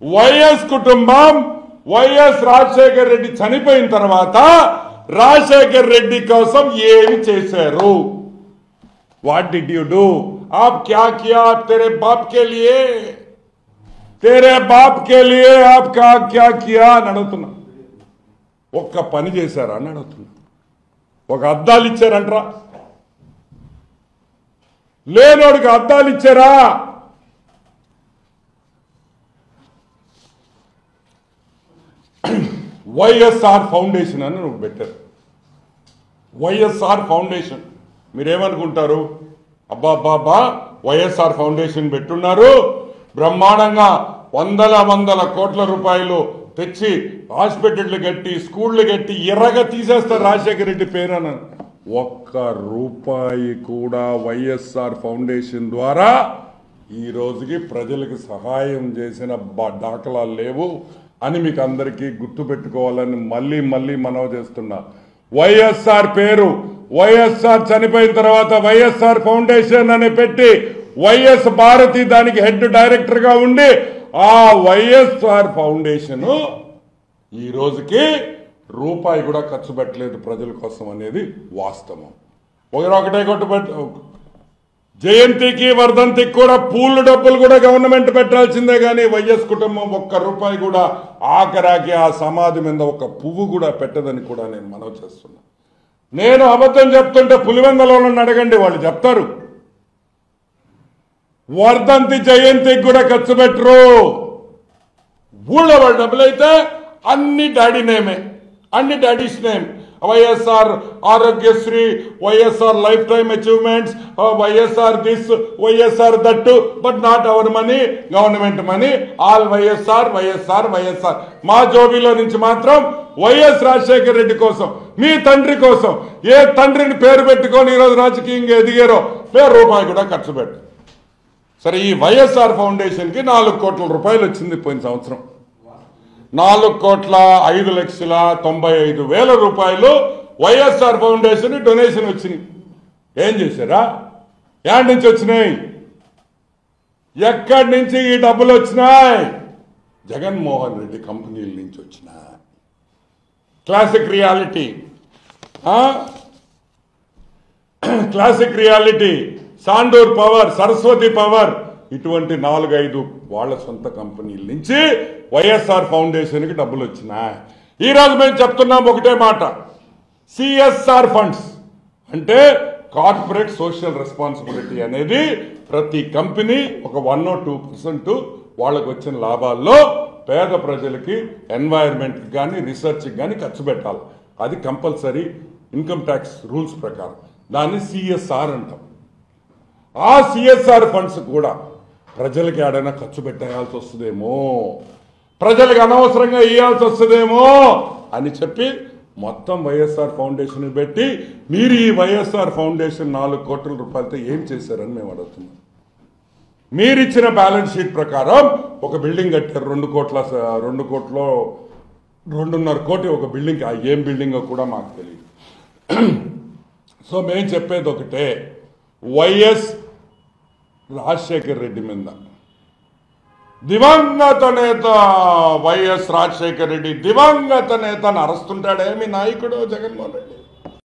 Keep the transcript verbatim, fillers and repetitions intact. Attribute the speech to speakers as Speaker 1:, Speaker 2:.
Speaker 1: YS కుటుంబం YS Rajasekhar Reddy చనిపోయిన తర్వాత రాజశేఖర్ రెడ్డి కోసం ఏమి చేశారు? What did you do? आप क्या किया तेरे बाप के लिए तेरे बाप के लिए आप क्या क्या किया అని అడుగుతున్నా. ఒక్క పని చేశారా అని అడుగుతున్నా. ఒక అద్దాలు ఇచ్చారంట్రా? లేనోడికి అద్దాలు ఇచ్చారా? వైఎస్ఆర్ ఫౌండేషన్ అని నువ్వు పెట్టారు. వైఎస్ఆర్ ఫౌండేషన్ మీరేమనుకుంటారు? అబ్బా అబ్బా వైఎస్ఆర్ ఫౌండేషన్ పెట్టున్నారు, బ్రహ్మాండంగా వందల వందల కోట్ల రూపాయలు తెచ్చి హాస్పిటళ్లు కట్టి స్కూళ్లు కట్టి ఎర్రగా తీసేస్తారు రాజశేఖర రెడ్డి పేరున. ఒక్క రూపాయి కూడా వైఎస్ఆర్ ఫౌండేషన్ ద్వారా ఈ రోజుకి ప్రజలకు సహాయం చేసిన దాఖలాలు లేవు అని మీకు అందరికీ గుర్తు పెట్టుకోవాలని మళ్ళీ మళ్ళీ మనవి చేస్తున్నా. వైఎస్ఆర్ పేరు వైఎస్ఆర్ చనిపోయిన తర్వాత వైఎస్ఆర్ ఫౌండేషన్ అని పెట్టి వైఎస్ భారతి దానికి హెడ్ డైరెక్టర్ గా ఉండి ఆ వైఎస్ఆర్ ఫౌండేషన్ ఈ రోజుకి రూపాయి కూడా ఖర్చు పెట్టలేదు ప్రజల కోసం అనేది వాస్తవం. ఒకటే కొట్టుబెట్టు జయంతికి వర్ధంతికి కూడా పూలు డబ్బులు కూడా గవర్నమెంట్ పెట్టాల్సిందే కానీ వైఎస్ కుటుంబం ఒక్క రూపాయి కూడా ఆఖరాకి ఆ సమాధి మీద ఒక పువ్వు కూడా పెట్టదని కూడా నేను మనవి చేస్తున్నా. నేను అబద్ధం చెప్తుంటే పులివెందలో అడగండి, వాళ్ళు చెప్తారు. వర్ధంతి జయంతికి కూడా ఖర్చు పెట్టరు. ఊళ్ళో వాళ్ళ డబ్బులైతే అన్ని డాడీ నేమే, అన్ని daddy's name. YSR Aarogyasri, YSR life time achievements, YSR this, YSR that, but not our money, government money, all YSR YSR YSR. మా జోబీలో నుంచి మాత్రం వైఎస్ రాజశేఖర రెడ్డి కోసం, మీ తండ్రి కోసం, ఏ తండ్రిని పేరు పెట్టుకొని ఈరోజు రాజకీయంగా ఎదిగారో పేరు రూపాయి కూడా ఖర్చు పెట్టు. సరే, ఈ వైఎస్ఆర్ ఫౌండేషన్ కి నాలుగు కోట్ల రూపాయలు వచ్చింది పోయిన సంవత్సరం. నాలుగు కోట్ల ఐదు లక్షల తొంభై ఐదు వేల రూపాయలు వైఎస్ఆర్ ఫౌండేషన్ డొనేషన్ వచ్చినాయి. ఏం చేశారా? ఎక్కడి నుంచి వచ్చినాయి? ఎక్కడి నుంచి ఈ డబ్బులు వచ్చినాయి? జగన్మోహన్ రెడ్డి కంపెనీల నుంచి వచ్చినాయి. Classic reality, classic reality, Sandur power, Saraswati power, ఇటువంటి నాలుగైదు వాళ్ళ సొంత కంపెనీల నుంచి వైఎస్ఆర్ ఫౌండేషన్ కి డబ్బులు వచ్చినాయి. ఈ రోజు మేము చెప్తున్నాం ఒకటే మాట, సిఎస్ఆర్ ఫండ్స్ అంటే కార్పొరేట్ సోషల్ రెస్పాన్సిబిలిటీ అనేది ప్రతి కంపెనీ ఒక వన్ టూ పర్సెంట్ వాళ్ళకు వచ్చిన లాభాల్లో పేద ప్రజలకి ఎన్వైరన్మెంట్ కానీ రీసెర్చ్ కానీ ఖర్చు పెట్టాలి. అది కంపల్సరీ ఇన్కమ్ ట్యాక్స్ రూల్స్ ప్రకారం. దాన్ని సిఎస్ఆర్ అంటాం. ఆ సిఎస్ఆర్ ఫండ్స్ కూడా ప్రజలకి ఏడైనా ఖర్చు పెట్టేయాల్సి వస్తుందేమో, ప్రజలకు అనవసరంగా ఇవ్వాల్సి వస్తుందేమో అని చెప్పి మొత్తం వైఎస్ఆర్ ఫౌండేషన్ పెట్టి మీరు ఈ వైఎస్ఆర్ ఫౌండేషన్ నాలుగు కోట్ల రూపాయలతో ఏం చేశారని మేము అడుగుతున్నాం. మీరిచ్చిన బ్యాలెన్స్ షీట్ ప్రకారం ఒక బిల్డింగ్ కట్టారు, రెండు కోట్ల రెండు కోట్ల రెండున్నర కోటి ఒక బిల్డింగ్. ఏం బిల్డింగ్ కూడా మాకు తెలియదు. సో మేము చెప్పేది ఒకటే, వైఎస్ రాజశేఖర్ రెడ్డి మీద దివంగత నేత వైఎస్ రాజశేఖర్ రెడ్డి దివంగత నేత అని అరుస్తుంటాడే మీ నాయకుడు జగన్మోహన్ రెడ్డి.